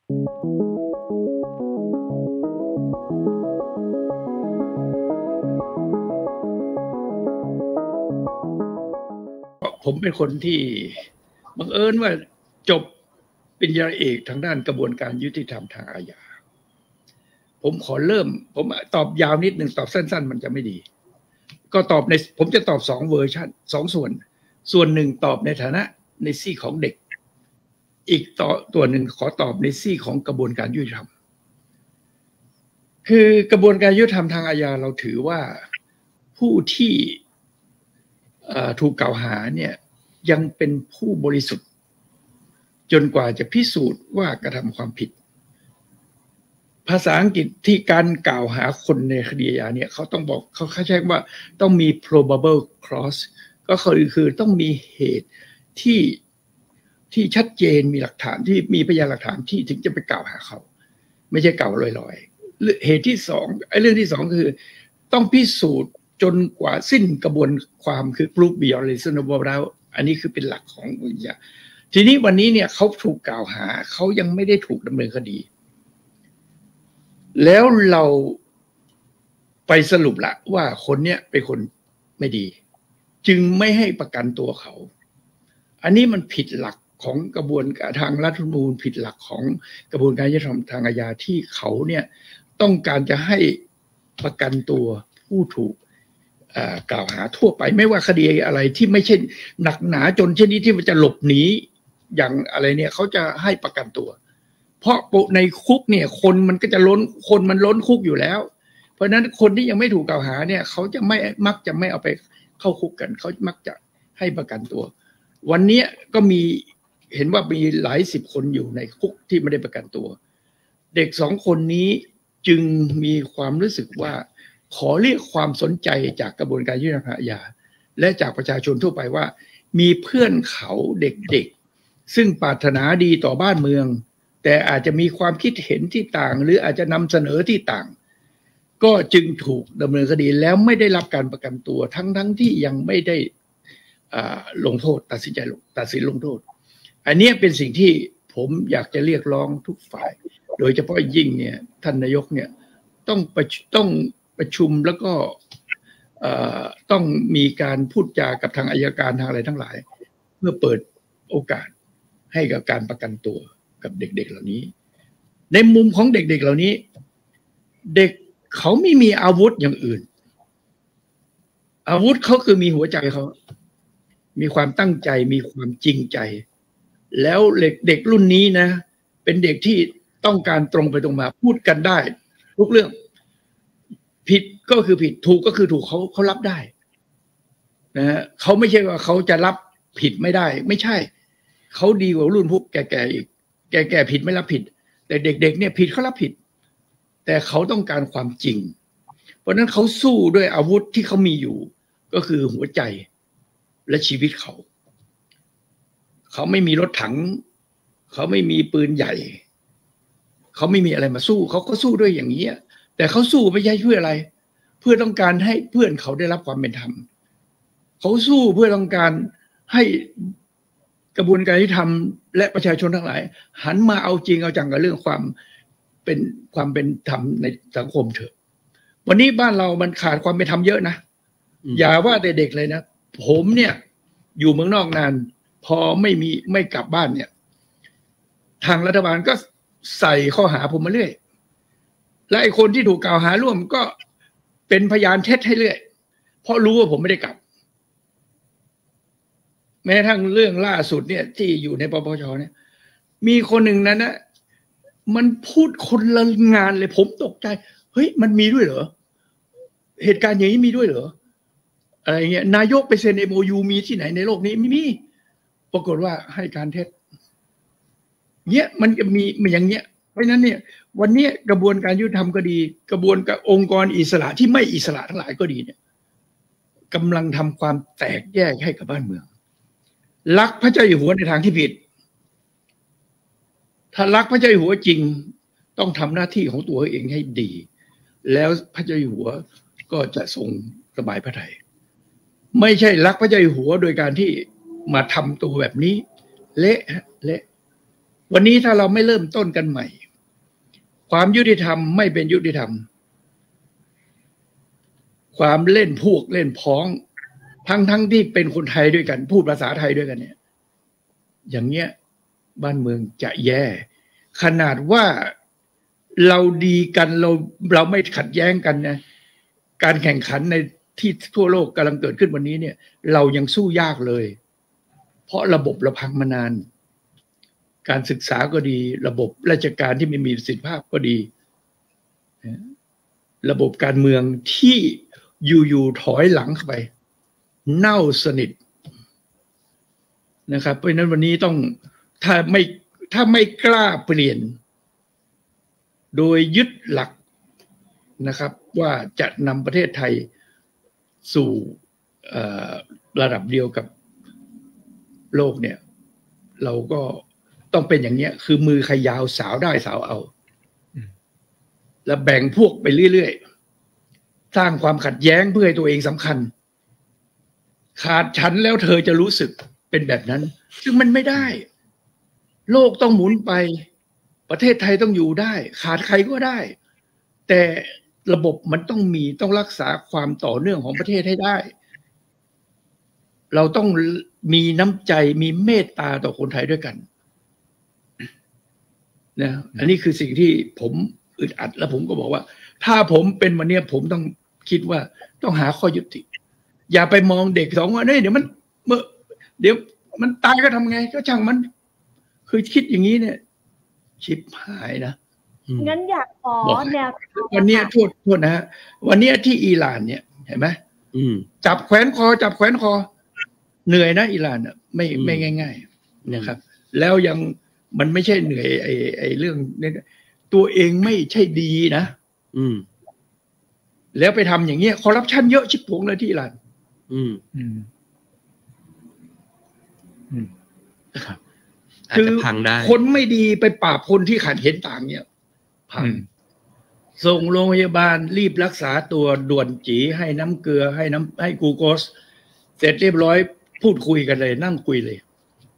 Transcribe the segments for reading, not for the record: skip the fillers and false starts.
ผมเป็นคนที่บังเอิญว่าจบปริญญาเอกทางด้านกระบวนการยุติธรรมทางอาญาผมขอเริ่มผมตอบยาวนิดหนึ่งตอบสั้นๆมันจะไม่ดีก็ตอบในผมจะตอบ2เวอร์ชัน2ส่วนหนึ่งตอบในฐานะในซี่ของเด็กอีกตัวหนึ่งขอตอบในซี่ของกระบวนการยุติธรรมคือกระบวนการยุติธรรมทางอาญาเราถือว่าผู้ที่ถูกกล่าวหาเนี่ยยังเป็นผู้บริสุทธิ์จนกว่าจะพิสูจน์ว่ากระทำความผิดภาษาอังกฤษที่การกล่าวหาคนในคดีอาญาเนี่ยเขาต้องบอกเขาใช้ว่าต้องมี probable cause ก็คือต้องมีเหตุที่ชัดเจนมีหลักฐานที่มีพยานหลักฐานที่ถึงจะไปกล่าวหาเขาไม่ใช่กล่าวลอยๆเหตุที่2เรื่องที่2คือต้องพิสูจน์จนกว่าสิ้นกระบวนความคือ proof beyond reasonable doubt อันนี้คือเป็นหลักของวิทยาทีนี้วันนี้เนี่ยเขาถูกกล่าวหาเขายังไม่ได้ถูกดำเนินคดีแล้วเราไปสรุปละว่าคนเนี้ยเป็นคนไม่ดีจึงไม่ให้ประกันตัวเขาอันนี้มันผิดหลักของกระบวนการทางรัฐธรรมนูญผิดหลักของกระบวนการยุติธรรมทางอาญาที่เขาเนี่ยต้องการจะให้ประกันตัวผู้ถูกกล่าวหาทั่วไปไม่ว่าคดีอะไรที่ไม่ใช่หนักหนาจนเช่นนี้ที่มันจะหลบหนีอย่างอะไรเนี่ยเขาจะให้ประกันตัวเพราะในคุกเนี่ยคนมันก็จะล้นคุกอยู่แล้วเพราะฉะนั้นคนที่ยังไม่ถูกกล่าวหาเนี่ยเขาจะมักจะไม่เอาไปเข้าคุกกันเขามักจะให้ประกันตัววันนี้ก็มีเห็นว่ามีหลายสิบคนอยู่ในคุกที่ไม่ได้ประกันตัวเด็ก2คนนี้จึงมีความรู้สึกว่าขอเรียกความสนใจจากกระบวนการยุติธรรมอาญาและจากประชาชนทั่วไปว่ามีเพื่อนเขาเด็กๆซึ่งปรารถนาดีต่อบ้านเมืองแต่อาจจะมีความคิดเห็นที่ต่างหรืออาจจะนำเสนอที่ต่างก็จึงถูกดำเนินคดีแล้วไม่ได้รับการประกันตัวทั้งที่ยังไม่ได้ลงโทษตัดสินลงโทษอันนี้เป็นสิ่งที่ผมอยากจะเรียกร้องทุกฝ่ายโดยเฉพาะยิ่งเนี่ยท่านนายกเนี่ยต้องประชุมแล้วก็ต้องมีการพูดจากับทางอัยการทางอะไรทั้งหลายเพื่อเปิดโอกาสให้กับการประกันตัวกับเด็กๆเหล่านี้ในมุมของเด็กๆเหล่านี้เด็กเขาไม่มีอาวุธอย่างอื่นอาวุธเขาคือมีหัวใจเขามีความตั้งใจมีความจริงใจแล้วเด็กรุ่นนี้นะเป็นเด็กที่ต้องการตรงไปตรงมาพูดกันได้ทุกเรื่องผิดก็คือผิดถูกก็คือถูกเขารับได้นะฮะเขาไม่ใช่ว่าเขาจะรับผิดไม่ได้ไม่ใช่เขาดีกว่ารุ่นพวกแก่ๆอีกแก่ๆผิดไม่รับผิดแต่เด็กๆเนี่ยผิดเขารับผิดแต่เขาต้องการความจริงเพราะนั้นเขาสู้ด้วยอาวุธที่เขามีอยู่ก็คือหัวใจและชีวิตเขาไม่มีรถถังเขาไม่มีปืนใหญ่เขาไม่มีอะไรมาสู้เขาก็สู้ด้วยอย่างนี้แต่เขาสู้ไม่ใช่เพื่ออะไรเพื่อต้องการให้เพื่อนเขาได้รับความเป็นธรรมเขาสู้เพื่อต้องการให้กระบวนการยุติธรรมและประชาชนทั้งหลายหันมาเอาจริงเอาจังกับเรื่องความเป็นธรรมในสังคมเถอะวันนี้บ้านเรามันขาดความเป็นธรรมเยอะนะอย่าว่าแต่เด็กเลยนะผมเนี่ยอยู่เมืองนอกนานพอไม่กลับบ้านเนี่ยทางรัฐบาลก็ใส่ข้อหาผมมาเรื่อยและไอ้คนที่ถูกกล่าวหาร่วมก็เป็นพยานเท็จให้เรื่อยเพราะรู้ว่าผมไม่ได้กลับแม้ทั้งเรื่องล่าสุดเนี่ยที่อยู่ในปปชเนี่ยมีคนหนึ่งนั้นนะมันพูดคนละงานเลยผมตกใจเฮ้ยมันมีด้วยเหรอเหตุการณ์อย่างนี้มีด้วยเหรออะไรเงี้ยนายกไปเซ็น MOU มีที่ไหนในโลกนี้ไม่มีปรากฏว่าให้การเท็จเนี้ยมันจะมีอย่างเนี้ยเพราะฉะนั้นเนี่ยวันนี้กระบวนการยุติธรรมก็ดีกระบวนการองค์กรอิสระที่ไม่อิสระทั้งหลายก็ดีเนี่ยกำลังทำความแตกแยกให้กับบ้านเมืองรักพระเจ้าอยู่หัวในทางที่ผิดถ้ารักพระเจ้าอยู่หัวจริงต้องทำหน้าที่ของตัวเองให้ดีแล้วพระเจ้าอยู่หัวก็จะทรงสบายพระทัยไม่ใช่รักพระเจ้าอยู่หัวโดยการที่มาทำตัวแบบนี้เละวันนี้ถ้าเราไม่เริ่มต้นกันใหม่ความยุติธรรมไม่เป็นยุติธรรมความเล่นพวกเล่นพ้องทั้งที่เป็นคนไทยด้วยกันพูดภาษาไทยด้วยกันเนี่ยอย่างเงี้ยบ้านเมืองจะแย่ขนาดว่าเราดีกันเราไม่ขัดแย้งกันนะการแข่งขันในที่ทั่วโลกกำลังเกิดขึ้นวันนี้เนี่ยเรายังสู้ยากเลยเพราะระบบเราพังมานานการศึกษาก็ดีระบบราชการที่ไม่มีประสิทธิภาพก็ดีระบบการเมืองที่อยู่ถอยหลังเข้าไปเน่าสนิทนะครับเพราะฉะนั้นวันนี้ต้องถ้าไม่กล้าเปลี่ยนโดยยึดหลักนะครับว่าจะนำประเทศไทยสู่ระดับเดียวกับโลกเนี่ยเราก็ต้องเป็นอย่างเนี้ยคือมือใครยาวสาวได้สาวเอาแล้วแบ่งพวกไปเรื่อยๆสร้างความขัดแย้งเพื่อให้ตัวเองสำคัญขาดฉันแล้วเธอจะรู้สึกเป็นแบบนั้นซึ่งมันไม่ได้โลกต้องหมุนไปประเทศไทยต้องอยู่ได้ขาดใครก็ได้แต่ระบบมันต้องรักษาความต่อเนื่องของประเทศให้ได้เราต้องมีน้ำใจมีเมตตาต่อคนไทยด้วยกันนะอันนี้คือสิ่งที่ผมอึดอัดแล้วผมก็บอกว่าถ้าผมเป็นวันนี้ผมต้องคิดว่าต้องหาข้อยุติอย่าไปมองเด็กสองว่าเดี๋ยวมันตายก็ทำไงก็ช่างมันคือคิดอย่างนี้เนี่ยชิบหายนะงั้นอยากขอแนววันนี้โทษนะฮะวันนี้ที่อิหร่านเนี่ยเห็นไหมจับแขวนคอเหนื่อยนะอิหร่านอ่ะไม่ง่ายๆนะครับแล้วยังมันไม่ใช่เหนื่อยไอ้เรื่องนี้ตัวเองไม่ใช่ดีนะแล้วไปทำอย่างเงี้ยคอร์รัปชันเยอะชิบผงเลยที่อิหร่านคือคนไม่ดีไปปราบคนที่ขัดเห็นต่างเนี่ยพังส่งโรงพยาบาลรีบรักษาตัวด่วนจีให้น้ำเกลือให้กลูโคสเสร็จเรียบร้อยพูดคุยกันเลยนั่งคุยเลย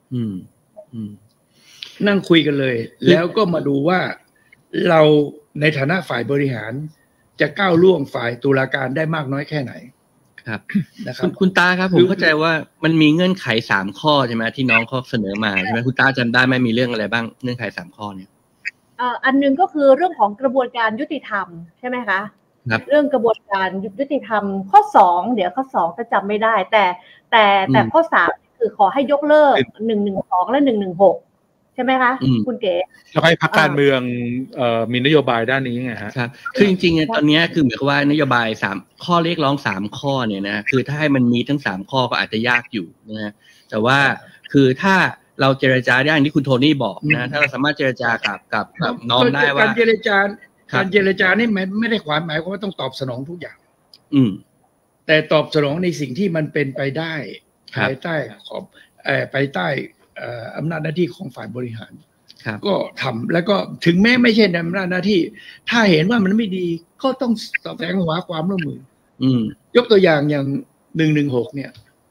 นั่งคุยกันเลยแล้วก็มาดูว่าเราในฐานะฝ่ายบริหารจะก้าวล่วงฝ่ายตุลาการได้มากน้อยแค่ไหนครับนะครับคุณตาครับผมเข้าใจว่ามันมีเงื่อนไข3ข้อใช่ไหมที่น้องเขาเสนอมาใช่ไหมคุณตาจำได้ไหมมีเรื่องอะไรบ้างเงื่อนไข3ข้อเนี่ยอันนึงก็คือเรื่องของกระบวนการยุติธรรมใช่ไหมคะเรื่องกระบวนการยุติธรรมข้อ2เดี๋ยวข้อ2จะจำไม่ได้แต่ข้อ3คือขอให้ยกเลิก112และ116ใช่ไหมคะคุณเก๋แล้วให้พรรคการเมืองมีนโยบายด้านนี้ไงฮะครับคือจริงๆตอนนี้คือหมายความว่านโยบาย3ข้อเรียกร้อง3ข้อเนี่ยนะคือถ้าให้มันมีทั้ง3ข้อก็อาจจะยากอยู่นะแต่ว่าคือถ้าเราเจรจาได้อย่างที่คุณโทนี่บอกนะถ้าเราสามารถเจรจากับน้องได้ว่าการเจรจานี่ไม่ได้หมายความว่าต้องตอบสนองทุกอย่างแต่ตอบสนองในสิ่งที่มันเป็นไปได้ภายใต้ภายใต้อำนาจหน้าที่ของฝ่ายบริหารก็ทำแล้วก็ถึงแม้ไม่ใช่อำนาจหน้าที่ถ้าเห็นว่ามันไม่ดีก็ต้องแสดงความร่วมมือยกตัวอย่าง116เนี่ย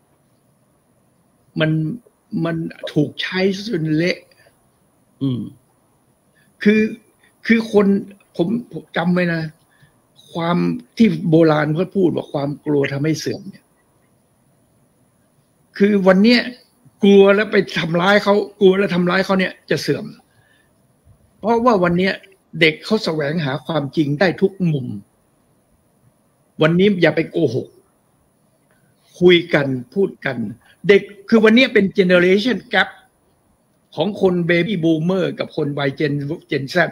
มันถูกใช้จนเละคือคนผมจำไว้นะความที่โบราณเขาพูดว่าความกลัวทำให้เสื่อมเนี่ยคือวันเนี้ยกลัวแล้วไปทำร้ายเขากลัวแล้วทำร้ายเขาเนี่ยจะเสื่อมเพราะว่าวันนี้เด็กเขาแสวงหาความจริงได้ทุกมุมวันนี้อย่าไปโกหกคุยกันพูดกันเด็กคือวันนี้เป็นเจเนอเรชันแกปของคนเบบี้บูมเมอร์กับคนวัยเจนแซด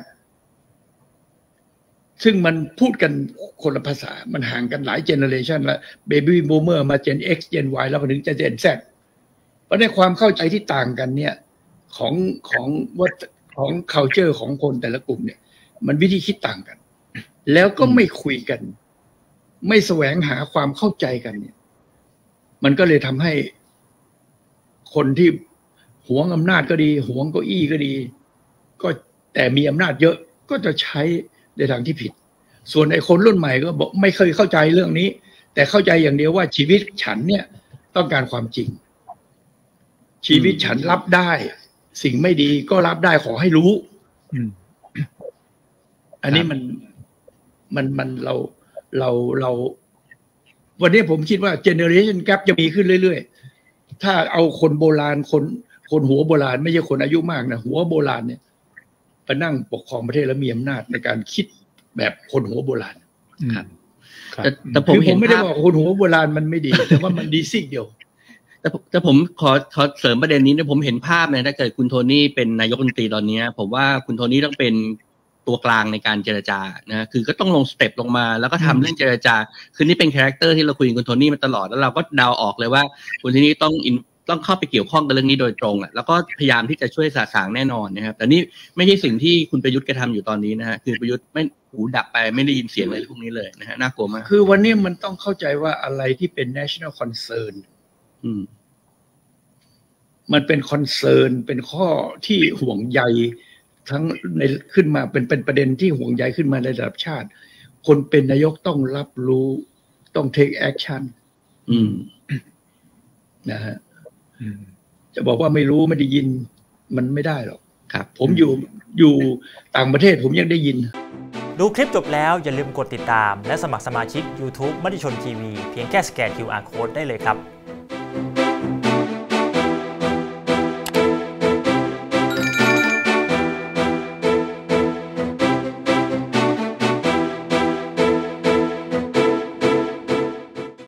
ซึ่งมันพูดกันคนละภาษามันห่างกันหลายเจเนอเรชันแล้วเบบี้บูมเมอร์มาเจน X เจน Y แล้วมาถึงเจน Zเพราะในความเข้าใจที่ต่างกันเนี่ยของ culture ของคนแต่ละกลุ่มเนี่ยมันวิธีคิดต่างกันแล้วก็ไม่คุยกันไม่แสวงหาความเข้าใจกันเนี่ยมันก็เลยทำให้คนที่หวงอำนาจก็ดีหวงเก้าอี้ก็ดีก็แต่มีอำนาจเยอะก็จะใช้ในทางที่ผิดส่วนไอ้คนรุ่นใหม่ก็บอกไม่เคยเข้าใจเรื่องนี้แต่เข้าใจอย่างเดียวว่าชีวิตฉันเนี่ยต้องการความจริงชีวิตฉันรับได้สิ่งไม่ดีก็รับได้ขอให้รู้อันนี้มันเราวันนี้ผมคิดว่า generation gap จะมีขึ้นเรื่อยๆถ้าเอาคนโบราณคนหัวโบราณไม่ใช่คนอายุมากนะหัวโบราณเนี่ยไปนั่งปกครองประเทศแล้วมีอำนาจในการคิดแบบคนหัวโบราณครับแต่ผมไม่ได้บอกคนหัวโบราณมันไม่ดีแต่ว่ามันดีสิ่งเดียวแต่ผมขอเสริมประเด็นนี้นะผมเห็นภาพเนี่ยถ้าเกิดคุณโทนี่เป็นนายกรัฐมนตรีตอนนี้ผมว่าคุณโทนี่ต้องเป็นตัวกลางในการเจรจานะคือก็ต้องลงสเต็ปลงมาแล้วก็ทำเรื่องเจรจาคือนี่เป็นคาแรคเตอร์ที่เราคุยกับคุณโทนี่มาตลอดแล้วเราก็เดาออกเลยว่าคุณโทนี่ต้องเข้าไปเกี่ยวข้องกับเรื่องนี้โดยตรงแล้วก็พยายามที่จะช่วยสะสางแน่นอนนะครับแต่นี่ไม่ใช่สิ่งที่คุณประยุทธ์กระทำอยู่ตอนนี้นะฮะคือประยุทธ์ไม่หูดับไปไม่ได้ยินเสียงอะไรพวกนี้เลยนะฮะน่ากลัวมากคือวันนี้มันต้องเข้าใจว่าอะไรที่เป็น national concern มันเป็นคอนเซิร์นเป็นข้อที่ห่วงใยทั้งในขึ้นมาเป็นประเด็นที่ห่วงใยขึ้นมาในระดับชาติคนเป็นนายกต้องรับรู้ต้อง take action นะฮะจะบอกว่าไม่รู้ไม่ได้ยินมันไม่ได้หรอกครับผมอยู่ต่างประเทศผมยังได้ยินดูคลิปจบแล้วอย่าลืมกดติดตามและสมัครสมาชิก YouTube มติชนทีวีเพียงแค่สแกน QR Code ได้เลยครับ